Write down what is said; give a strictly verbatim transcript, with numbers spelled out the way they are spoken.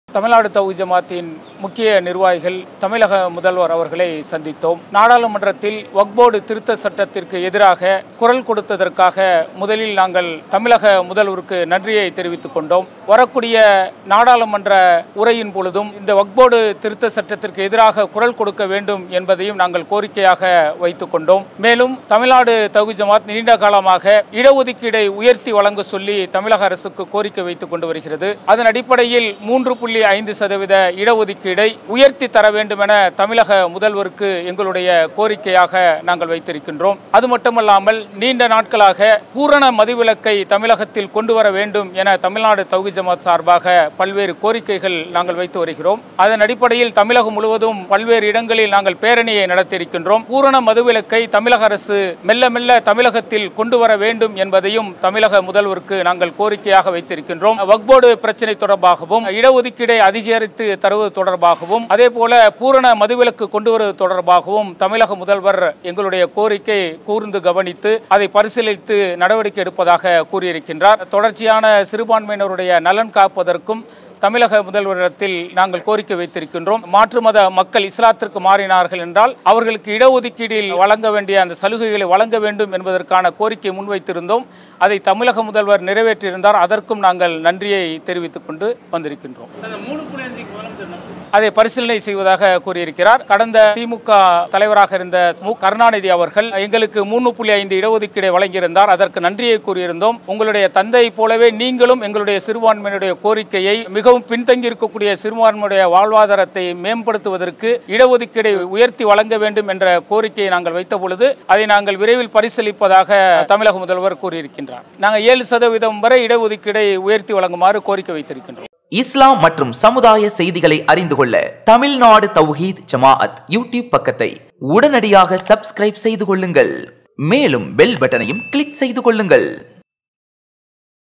தமிழ்நாடு தௌஹீத் ஜமாத்தின் முக்கிய நிர்வாகிகள் தமிழக முதல்வர் அவர்களை சந்தித்தோம். நாடாளுமன்றத்தில் வக்ஃப் போர்டு திருத்த சட்டத்திற்கு எதிராக குரல் கொடுத்ததற்காக முதலில் நாங்கள் தமிழக முதல்வருக்கு நன்றியை தெரிவித்துக் கொண்டோம். வரக்கூடிய நாடாளுமன்ற உரையின் பொழுதும் இந்த வக்ஃப் போர்டு திருத்த சட்டத்திற்கு எதிராக குரல் கொடுக்க வேண்டும் என்பதையும் நாங்கள் கோரிக்கையாக வைத்துக் கொண்டோம். மேலும் தமிழ்நாடு தௌஹீத் ஜமாத் நீண்ட காலமாக இடஒதுக்கீடை உயர்த்தி வழங்க சொல்லி தமிழக அரசுக்கு கோரிக்கை வைத்துக் கொண்டு வருகிறது. அதன் அடிப்படையில் மூன்று புள்ளி ஐந்து சதவீத இடஒதுக்கீடை உயர்த்தி தர வேண்டும் என தமிழக முதல்வருக்கு எங்களுடைய கோரிக்கையாக நாங்கள் வைத்திருக்கின்றோம். அது மட்டுமல்லாமல் நீண்ட நாட்களாக பூரண மதுவிலக்கை தமிழகத்தில் கொண்டு வர வேண்டும் என தமிழ்நாடு தௌஹீத் ஜமாத் சார்பாக பல்வேறு கோரிக்கைகள் நாங்கள் வைத்து வருகிறோம். அதன் அடிப்படையில் தமிழகம் முழுவதும் பல்வேறு இடங்களில் நாங்கள் பேரணியை நடத்தியிருக்கின்றோம். பூரண மதுவிலக்கை தமிழக அரசு மெல்ல மெல்ல தமிழகத்தில் கொண்டு வர வேண்டும் என்பதையும் தமிழக முதல்வருக்கு நாங்கள் கோரிக்கையாக வைத்திருக்கின்றோம். வக்ஃப் போர்டு பிரச்சனை தொடர்பாகவும் இடஒதுக்கீடு அதிகரித்து தருவது தொடர்பாகவும் அதே போல பூரண மதுவிலக்கு கொண்டு வருவது தொடர்பாகவும் தமிழக முதல்வர் எங்களுடைய கோரிக்கை கூர்ந்து கவனித்து அதை பரிசீலித்து நடவடிக்கை எடுப்பதாக கூறியிருக்கின்றார். தொடர்ச்சியான சிறுபான்மையினருடைய நலன் காப்பதற்கும் தமிழக முதல்வரிடத்தில் நாங்கள் கோரிக்கை வைத்திருக்கின்றோம். மாற்று மத மக்கள் இஸ்லாத்திற்கு மாறினார்கள் என்றால் அவர்களுக்கு இடஒதுக்கீடில் வழங்க வேண்டிய அந்த சலுகைகளை வழங்க வேண்டும் என்பதற்கான கோரிக்கை முன்வைத்திருந்தோம். அதை தமிழக முதல்வர் நிறைவேற்றியிருந்தார். அதற்கும் நாங்கள் நன்றியை தெரிவித்துக் கொண்டு வந்திருக்கின்றோம். அதை பரிசீலனை செய்வதாக கூறியிருக்கிறார். கடந்த திமுக தலைவராக இருந்த மு கருணாநிதி அவர்கள் எங்களுக்கு மூன்று புள்ளி ஐந்து இடஒதுக்கீடை வழங்கியிருந்தார். அதற்கு நன்றியை கூறியிருந்தோம். உங்களுடைய தந்தை போலவே நீங்களும் எங்களுடைய சிறுபான்மையினுடைய கோரிக்கையை மிகவும் பின்தங்கி இருக்கக்கூடிய சிறுபான்மையுடைய வாழ்வாதாரத்தை மேம்படுத்துவதற்கு இடஒதுக்கீடை உயர்த்தி வழங்க வேண்டும் என்ற கோரிக்கையை நாங்கள் வைத்த பொழுது அதை நாங்கள் விரைவில் பரிசீலிப்பதாக தமிழக முதல்வர் கூறியிருக்கின்றார். நாங்கள் ஏழு சதவீதம் வரை இடஒதுக்கீடை உயர்த்தி வழங்குமாறு கோரிக்கை வைத்திருக்கின்றோம். இஸ்லாம் மற்றும் சமுதாய செய்திகளை அறிந்து கொள்ள தமிழ்நாடு தௌஹீத் ஜமாஅத் யூடியூப் பக்கத்தை உடனடியாக சப்ஸ்கிரைப் செய்து கொள்ளுங்கள். மேலும் பெல் பட்டனையும் கிளிக் செய்து கொள்ளுங்கள்.